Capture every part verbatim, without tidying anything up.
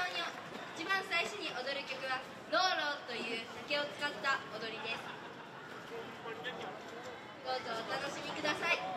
に一番最初に踊る曲はローローという竹を使った踊りです。どうぞお楽しみください。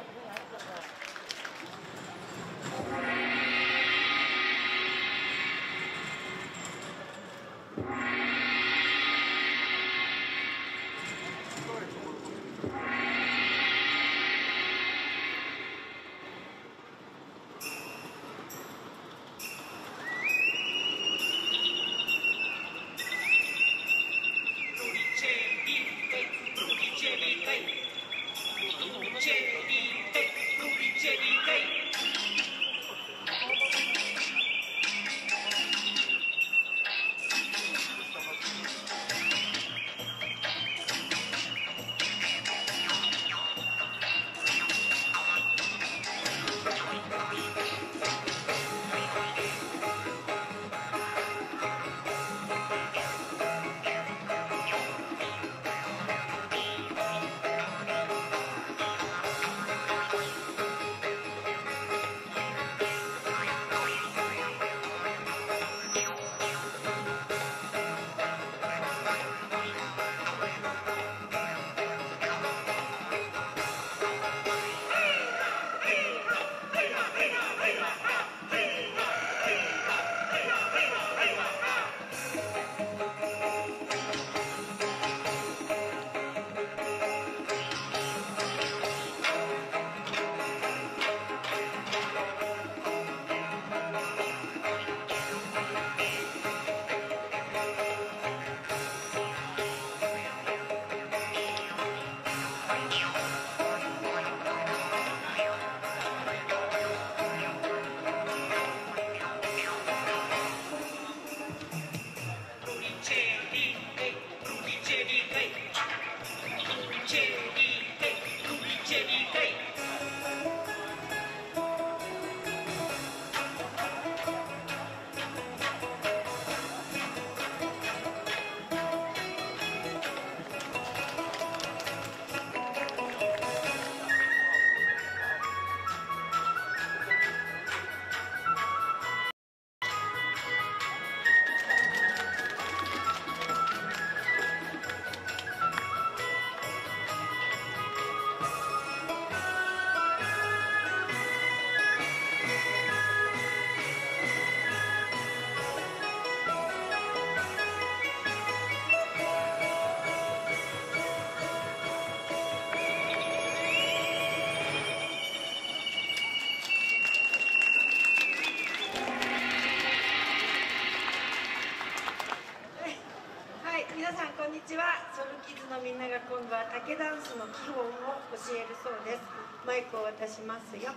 皆さんこんにちは。ソルキッズのみんなが今度は竹ダンスの基本を教えるそうです。マイクを渡しますよ。はい、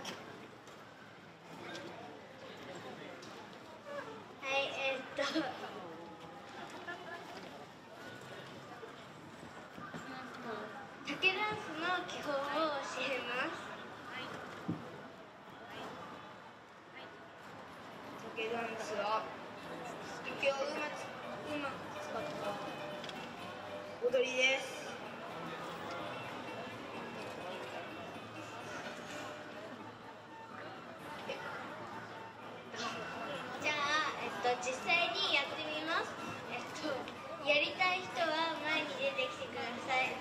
えー、っと竹ダンスの基本を教えます。竹ダンスは竹をうまくうまく使った踊りです。じゃあ、えっと、実際にやってみます。えっと、やりたい人は前に出てきてください。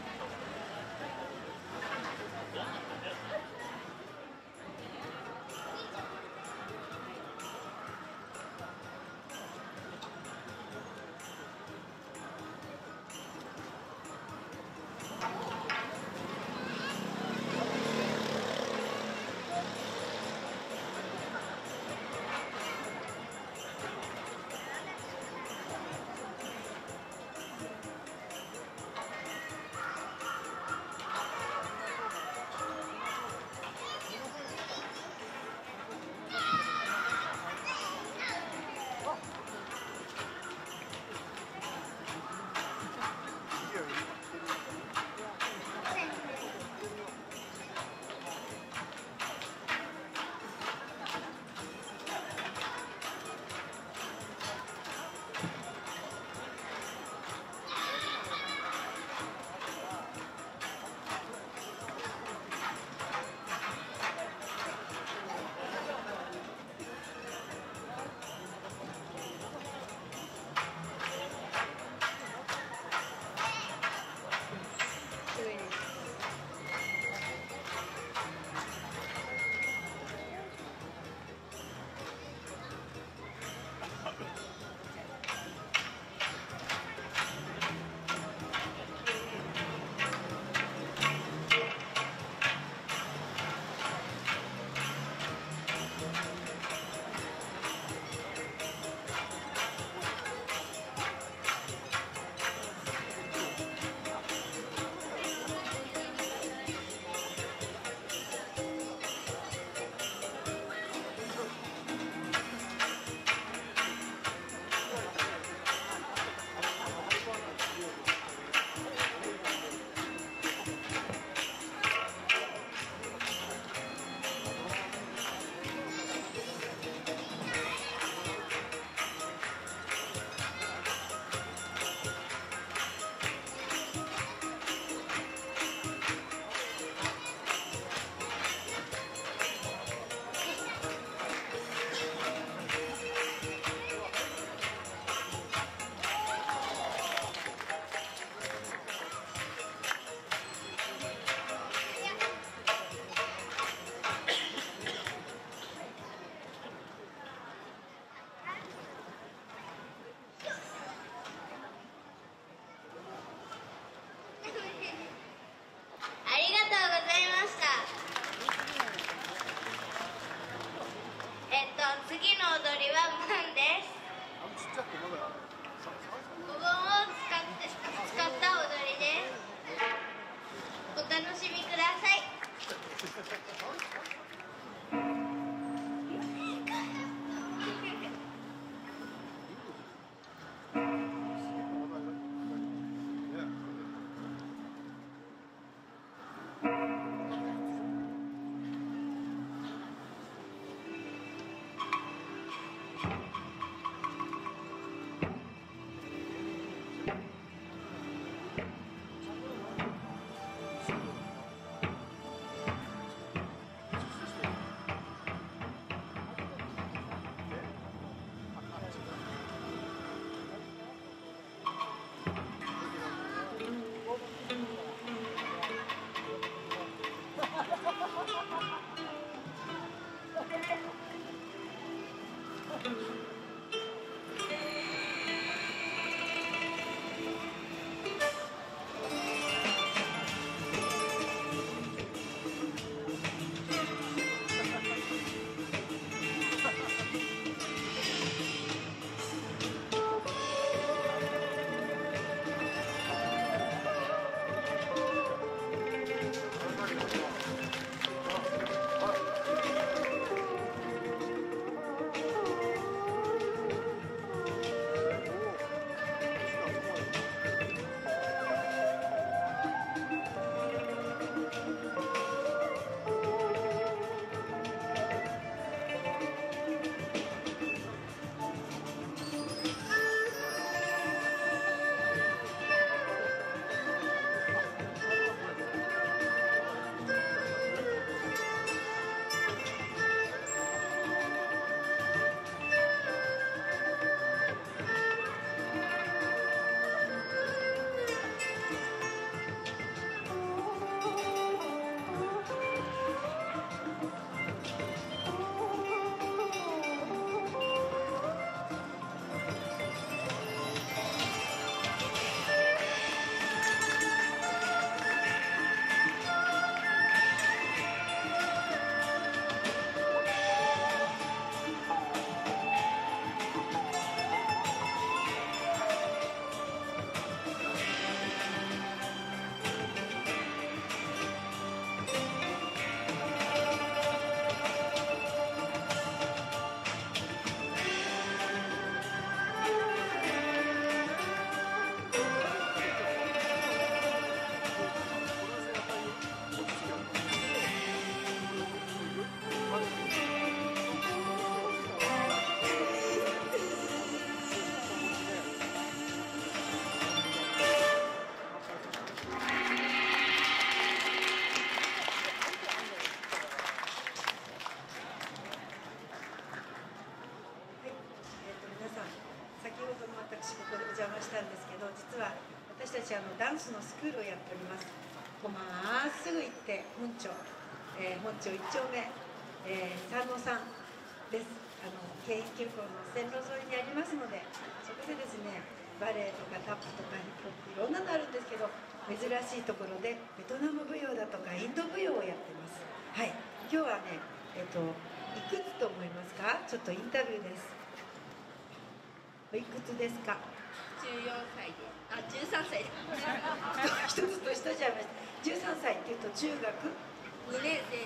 邪魔したんですけど、実は私たちあのダンスのスクールをやっております。こうまっすぐ行って本町、えー、本町いっ丁目、えー、三野さんです。あの京浜急行の線路沿いにありますので、そこでですねバレエとかタップとかヒップホップいろんなのあるんですけど、珍しいところでベトナム舞踊だとかインド舞踊をやってます。はい、今日はね、えっといくつと思いますか？ちょっとインタビューです。おいくつですか？ じゅうよんさいです。あ、じゅうさんさいです。 一つ年としちゃいました。じゅうさんさいっていうと中学にねん生です。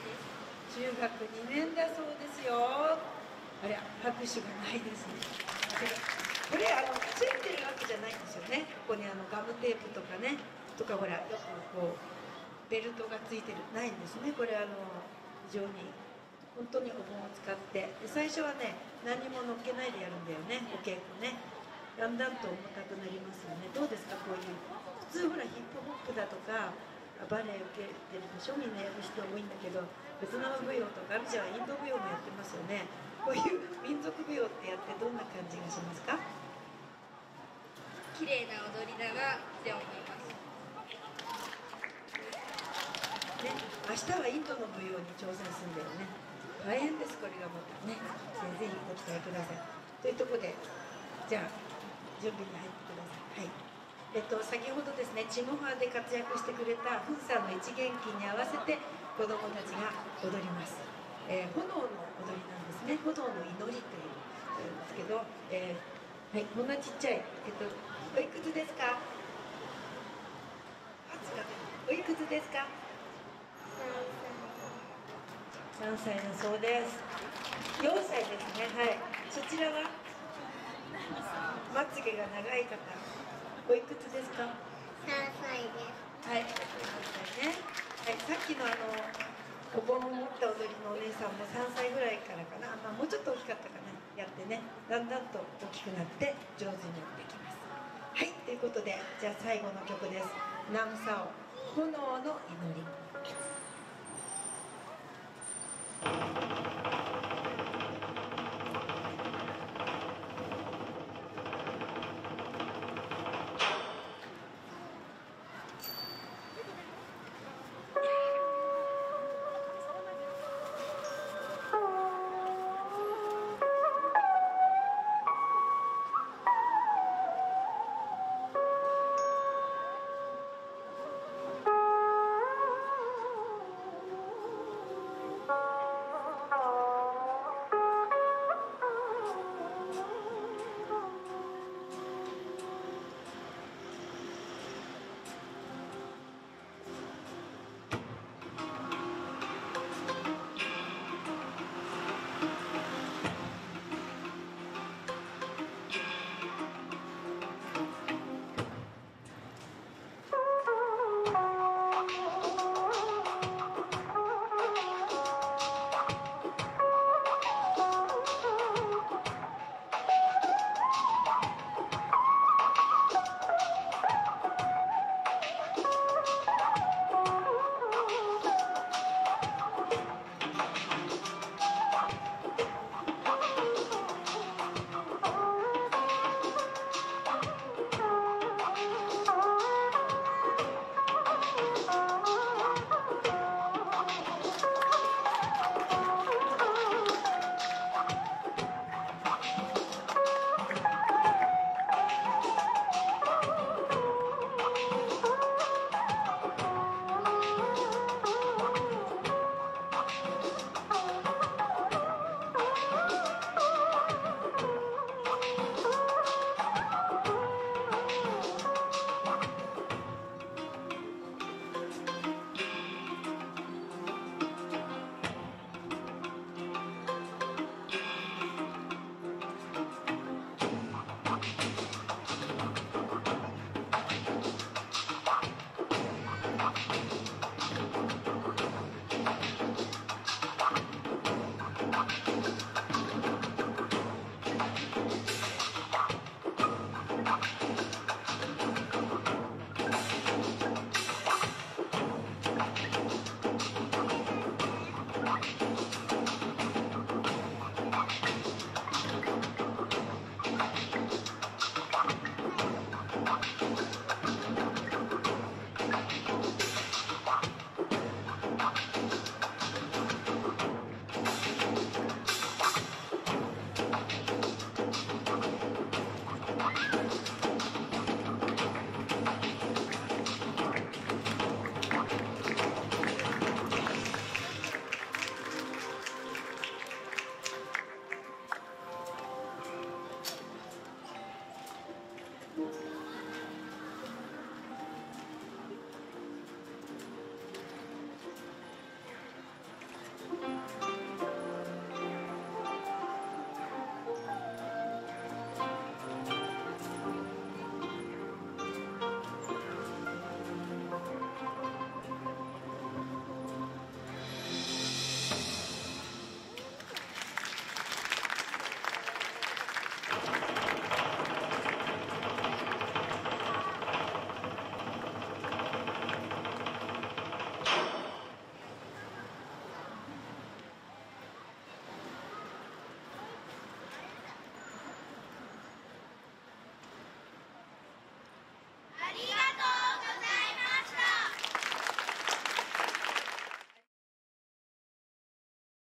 中学にねんだそうですよ。あれ、拍手がないですね。これあのついてるわけじゃないんですよね。ここにあのガムテープとかね、とかほらよくこうベルトがついてるないんですね。これあの非常に本当にお盆を使ってで最初はね何にも乗っけないでやるんだよね、お稽古ね。だんだんと重たくなりますよね。どうですか、こういう普通ほらヒップホップだとかバレエ受けてるでしょ、みんなやる人多いんだけど、ベトナム舞踊とかあるじゃん、インド舞踊もやってますよね。こういう民族舞踊ってやってどんな感じがしますか？ 綺麗な踊りだなって思います。 ね、明日はインドの舞踊に挑戦するんだよね。大変です、これがまたね。ぜひご期待ください。というところで、じゃあ準備に入ってください。はい。えっと先ほどですね、チモハで活躍してくれたフンさんの一元気に合わせて子どもたちが踊ります。えー、炎の踊りなんですね。炎の祈りというんですけど、えー、はい、こんなちっちゃい、えっとおいくつですか？おいくつですか？さんさいだそうです。よんさいですね。はい。そちらはまつげが長い方、おいくつですか？ さんさいです。 はい、さんさいね。はい、さっきのあのお盆を持った踊りのお姉さんもさんさいぐらいからかな、まあ、もうちょっと大きかったかな、やってね、だんだんと大きくなって上手になってきます。はい、ということで、じゃあ最後の曲です。ナムサオ、炎の祈り。